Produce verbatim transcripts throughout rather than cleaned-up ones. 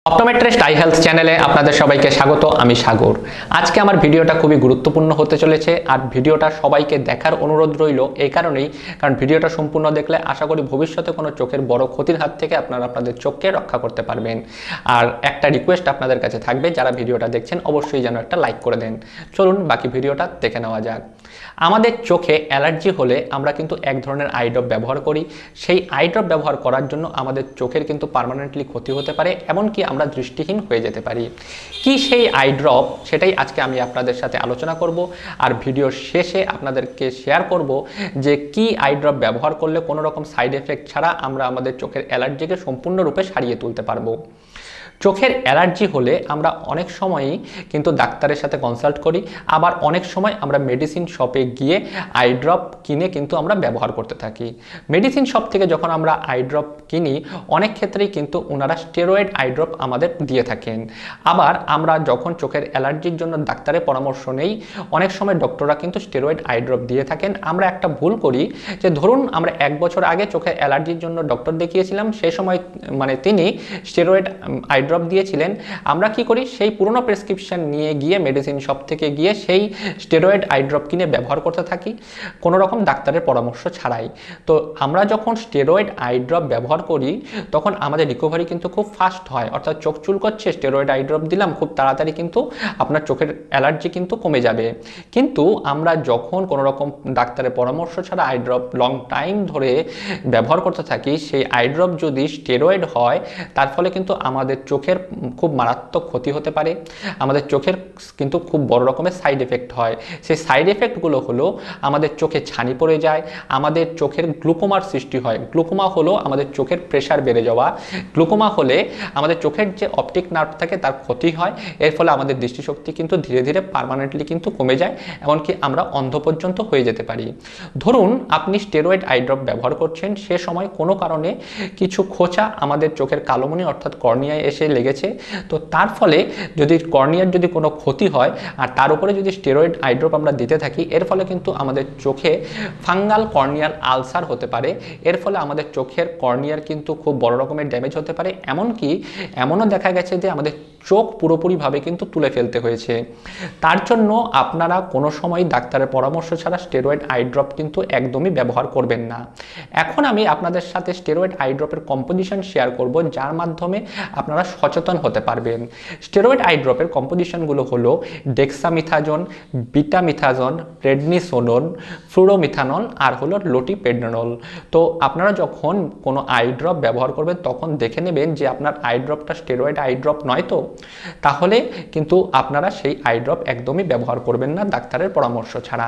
Optometrist I health চ্যানেলে আপনাদের সবাইকে স্বাগত। আমি সাগর। আজকে আমার ভিডিওটা খুবই গুরুত্বপূর্ণ হতে চলেছে, আর ভিডিওটা সবাইকে দেখার অনুরোধ রইল এই কারণেই, কারণ ভিডিওটা সম্পূর্ণ দেখলে আশা করি ভবিষ্যতে কোনো চোখের বড় ক্ষতির হাত থেকে আপনারা আপনাদের চোখকে রক্ষা করতে পারবেন। আর একটা রিকোয়েস্ট আপনাদের কাছে থাকবে, যারা ভিডিওটা দেখছেন অবশ্যই যেন একটা লাইক করে দেন। চলুন বাকি ভিডিওটা দেখে নেওয়া যাক। আমাদের চোখে অ্যালার্জি হলে আমরা কিন্তু এক ধরনের আই ড্রপ ব্যবহার করি। সেই আই ড্রপ ব্যবহার করার জন্য আমাদের চোখের কিন্তু পার্মানেন্টলি ক্ষতি হতে পারে, এমনকি আমরা দৃষ্টিহীন হয়ে যেতে পারি। কি সেই আই ড্রপ, সেটাই আজকে আমি আপনাদের সাথে আলোচনা করব। আর ভিডিওর শেষে আপনাদেরকে শেয়ার করব যে কি আই ড্রপ ব্যবহার করলে কোনো রকম সাইড এফেক্ট ছাড়া আমরা আমাদের চোখের অ্যালার্জিকে সম্পূর্ণরূপে সারিয়ে তুলতে পারবো। চোখের অ্যালার্জি হলে আমরা অনেক সময়ই কিন্তু ডাক্তারের সাথে কনসাল্ট করি, আবার অনেক সময় আমরা মেডিসিন শপে গিয়ে আই ড্রপ কিনে কিন্তু আমরা ব্যবহার করতে থাকি। মেডিসিন শপ থেকে যখন আমরা আই ড্রপ কিনি, অনেক ক্ষেত্রেই কিন্তু ওনারা স্টেরয়েড আই ড্রপ আমাদের দিয়ে থাকেন। আবার আমরা যখন চোখের অ্যালার্জির জন্য ডাক্তারের পরামর্শ নেই, অনেক সময় ডক্টররা কিন্তু স্টেরয়েড আই ড্রপ দিয়ে থাকেন। আমরা একটা ভুল করি যে ধরুন আমরা এক বছর আগে চোখের অ্যালার্জির জন্য ডক্টর দেখিয়েছিলাম, সেই সময় মানে তিনি স্টেরয়েড আই ড্রপ দিয়েছিলেন। আমরা কি করি, সেই পুরনো প্রেসক্রিপশন নিয়ে গিয়ে মেডিসিন শপ থেকে গিয়ে সেই স্টেরয়েড আই ড্রপ কিনে ব্যবহার করতে থাকি কোনো রকম ডাক্তারের পরামর্শ ছাড়াই। তো আমরা যখন স্টেরয়েড আই ড্রপ ব্যবহার করি তখন আমাদের রিকভারি কিন্তু খুব ফাস্ট হয়, অর্থাৎ চোখ চুলকোচ্ছে, স্টেরয়েড আই ড্রপ দিলাম, খুব তাড়াতাড়ি কিন্তু আপনার চোখের অ্যালার্জি কিন্তু কমে যাবে। কিন্তু আমরা যখন কোনো রকম ডাক্তারের পরামর্শ ছাড়া আই ড্রপ লং টাইম ধরে ব্যবহার করতে থাকি, সেই আই ড্রপ যদি স্টেরয়েড হয় তার ফলে কিন্তু আমাদের চোখের খুব মারাত্মক ক্ষতি হতে পারে। আমাদের চোখের কিন্তু খুব বড় রকমের সাইড এফেক্ট হয়। সেই সাইড এফেক্টগুলো হলো আমাদের চোখে ছানি পড়ে যায়, আমাদের চোখের গ্লুকোমার সৃষ্টি হয়। গ্লুকোমা হলো আমাদের চোখের প্রেশার বেড়ে যাওয়া। গ্লুকোমা হলে আমাদের চোখের যে অপটিক নার্ভ থাকে তার ক্ষতি হয়। এর ফলে আমাদের দৃষ্টিশক্তি কিন্তু ধীরে ধীরে পার্মানেন্টলি কিন্তু কমে যায়, এমনকি আমরা অন্ধ পর্যন্ত হয়ে যেতে পারি। ধরুন আপনি স্টেরয়েড আই ড্রপ ব্যবহার করছেন, সে সময় কোনো কারণে কিছু খোঁচা আমাদের চোখের কালোমণি অর্থাৎ কর্নিয়ায় এসে লেগেছে, তো তার ফলে যদি কর্নিয়ার যদি কোনো ক্ষতি হয় আর তার উপরে যদি স্টেরয়েড আই ড্রপ আমরা দিতে থাকি, এর ফলে কিন্তু আমাদের চোখে ফাঙ্গাল কর্নিয়াল আলসার হতে পারে। এর ফলে আমাদের চোখের কর্নিয়ার কিন্তু খুব বড় রকমের ড্যামেজ হতে পারে, এমনকি এমনও দেখা গেছে যে আমাদের চোখ পুরোপুরিভাবে কিন্তু তুলে ফেলতে হয়েছে। তার জন্য আপনারা কোনো সময় ডাক্তারের পরামর্শ ছাড়া স্টেরয়েড আই ড্রপ কিন্তু একদমই ব্যবহার করবেন না। এখন আমি আপনাদের সাথে স্টেরয়েড আই ড্রপের কম্পোজিশন শেয়ার করব, যার মাধ্যমে আপনারা সচেতন হতে পারবেন। স্টেরয়েড আই ড্রপের কম্পোজিশনগুলো হলো ডেক্সামিথাজোন, বিটামিথাজোন, প্রেডনিসোলোন, ফ্লুরোমিথানল আর হলো লোটিপেডনল। তো আপনারা যখন কোনো আই ড্রপ ব্যবহার করবেন তখন দেখে নেবেন যে আপনার আই ড্রপটা স্টেরয়েড আই ড্রপ নয়, তো তাহলে কিন্তু আপনারা সেই আই ড্রপ একদমই ব্যবহার করবেন না ডাক্তারের পরামর্শ ছাড়া।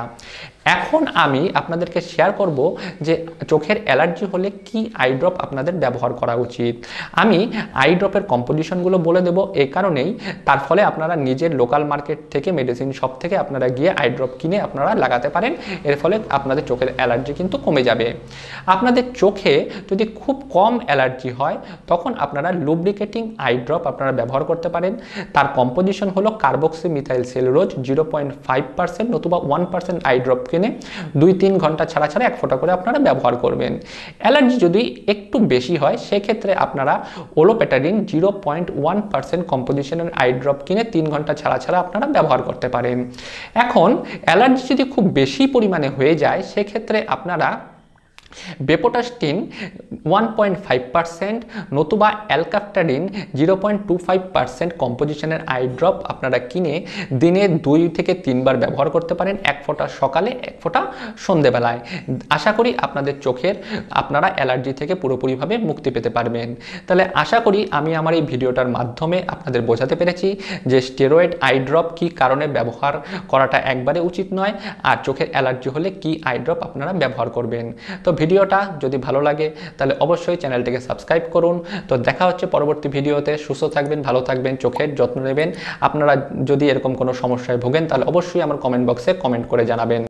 এখন আমি আপনাদেরকে শেয়ার করব যে চোখের অ্যালার্জি হলে কি আই ড্রপ আপনাদের ব্যবহার করা উচিত। আমি আই ড্রপের কম্পোজিশনগুলো বলে দেব এই কারণেই, তার ফলে আপনারা নিজের লোকাল মার্কেট থেকে মেডিসিন শপ থেকে আপনারা গিয়ে আই ড্রপ কিনে আপনারা লাগাতে পারেন। এর ফলে আপনাদের চোখের অ্যালার্জি কিন্তু কমে যাবে। আপনাদের চোখে যদি খুব কম অ্যালার্জি হয় তখন আপনারা লুব্রিকেটিং আই ড্রপ আপনারা ব্যবহার করতে পারেন। তার কম্পোজিশন হলো carboxy methyl cellulose zero point five percent নতুবা ওয়ান পার্সেন্ট আই ড্রপ কিনে দুই তিন ঘন্টা ছাড়া ছাড়া এক ফোঁটা করে আপনারা ব্যবহার করবেন। অ্যালার্জি যদি একটু বেশি হয় সেক্ষেত্রে আপনারা olopatadine zero point one percent কম্পোজিশনের আই ড্রপ কিনে তিন ঘন্টা ছাড়া ছাড়া আপনারা ব্যবহার করতে পারেন। এখন অ্যালার্জি যদি খুব বেশি পরিমাণে হয়ে যায় সেক্ষেত্রে আপনারা bepotastine one point five percent নতুবা alcaftadine zero point two five percent কম্পোজিশনের আই ড্রপ আপনারা কিনে দিনে দুই থেকে তিনবার ব্যবহার করতে পারেন, এক ফোঁটা সকালে এক ফোঁটা সন্ধেবেলায়। আশা করি আপনাদের চোখের আপনারা অ্যালার্জি থেকে পুরোপুরিভাবে মুক্তি পেতে পারবেন। তাহলে আশা করি আমি আমার এই ভিডিওটার মাধ্যমে আপনাদের বোঝাতে পেরেছি যে স্টেরয়েড আই ড্রপ কী কারণে ব্যবহার করাটা একবারে উচিত নয়, আর চোখের অ্যালার্জি হলে কি আই ড্রপ আপনারা ব্যবহার করবেন। তো ভিডিওটা যদি ভালো লাগে তাহলে অবশ্যই চ্যানেলটিকে সাবস্ক্রাইব করুন। তো দেখা হচ্ছে পরবর্তী ভিডিওতে। সুস্থ থাকবেন, ভালো থাকবেন, চোখের যত্ন নেবেন। আপনারা যদি এরকম কোনো সমস্যায় ভোগেন তাহলে অবশ্যই আমার কমেন্ট বক্সে কমেন্ট করে জানাবেন।